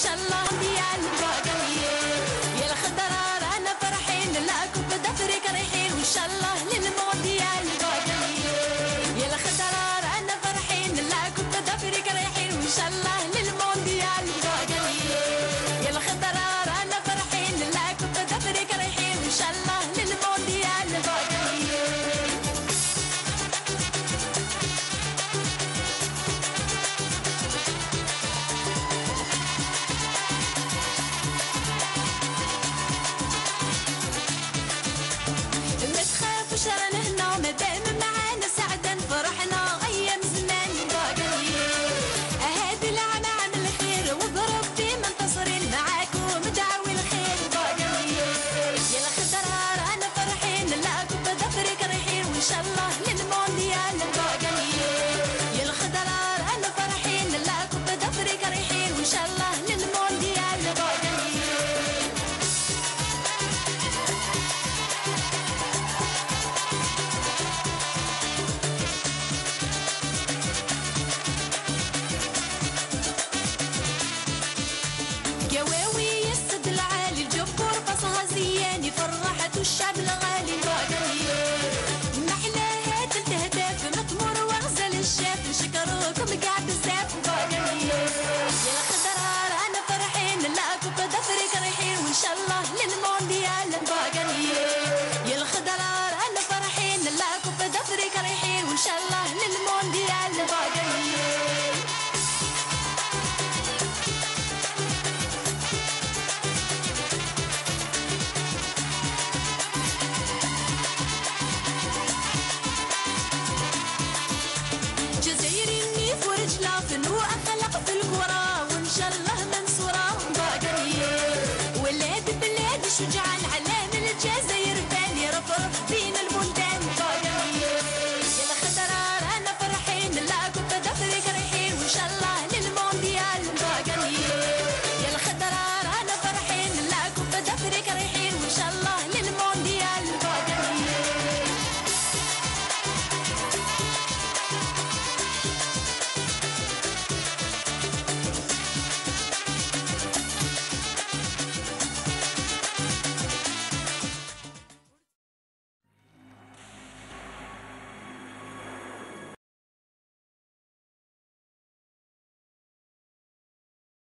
شاء الله ديال الباقيين يا الخضرا رانا فرحين نلاقوا بدفرك رايحين وان شاء الله للمونديال الباقيين يا الخضرا رانا فرحين نلاقوا بدفرك رايحين وان شاء الله للمونديال الباقيين يا الخضرا رانا فرحين نلاقوا بدفرك رايحين وان شاء الله للمونديال الباقيين ما تخافوش رانا هنا مادام معانا سعدا فرحنا ايام زمان باقيين هادي العام عام الخير وبربي منتصرين معاكم دعوي الخير باقيين يا الخضرا رانا فرحين نلاقوا بدفرك رايحين وان شاء الله للمونديال باقيين يا الخضرا رانا فرحين نلاقوا بدفرك رايحين وان شاء الله للمونديال باقيين قواوي السد العالي الجبور قصها زيان فرحت الشعب الغالي باقيين محلاها تلتهداف مطمور وغزل الشاف نشكروكم كاع بزاف باقيين يا الخضرا رانا فرحين نلاقوا بدفرك رايحين وان شاء الله للمونديال باقيين يا الخضرا رانا فرحين نلاقوا بدفرك رايحين وان شاء الله للمونديال باقيين جزائري نيف ورجلا فنو